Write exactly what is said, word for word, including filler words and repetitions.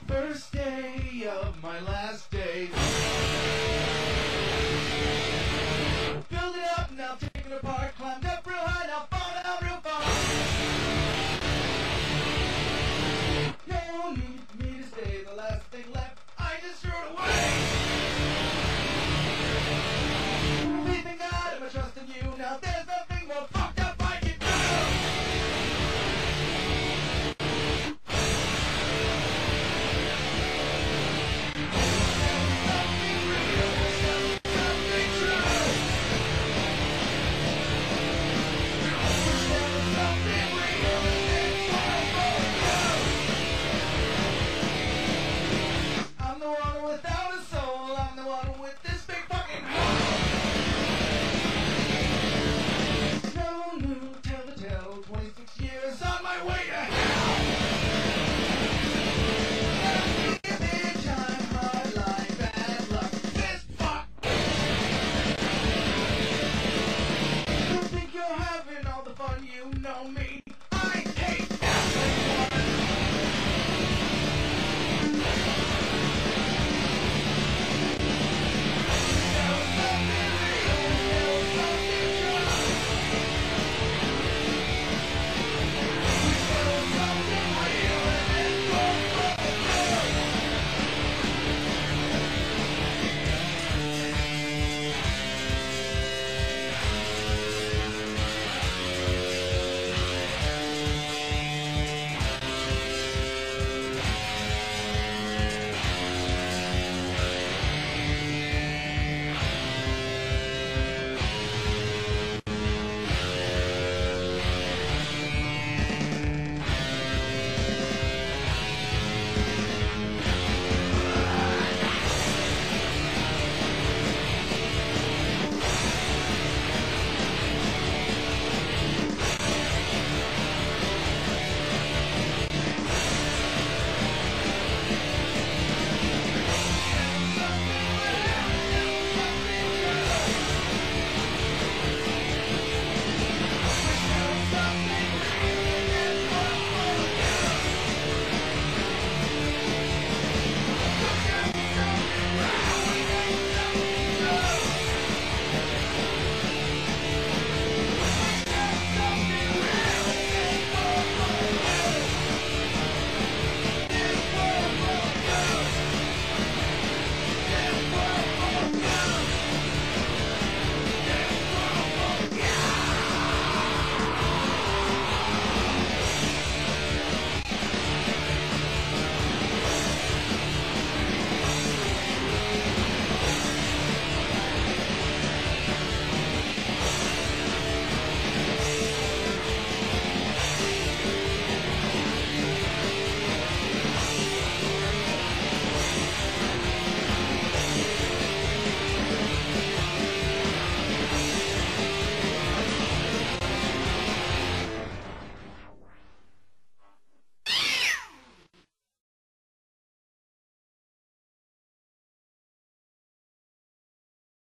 First day of my last days. Build it up, now take it apart. Climbed up real high, now fall down real far. No need for me to stay, the last thing left I just threw it away. Faith in God and my trust in you. Now there's nothing more fucked up I can do. I'm the one without a soul, I'm the one with this big fucking hole. No new tale to tell, twenty-six years on my way to hell. Every time hard life, bad luck, this fuck. You think you're having all the fun, you know me.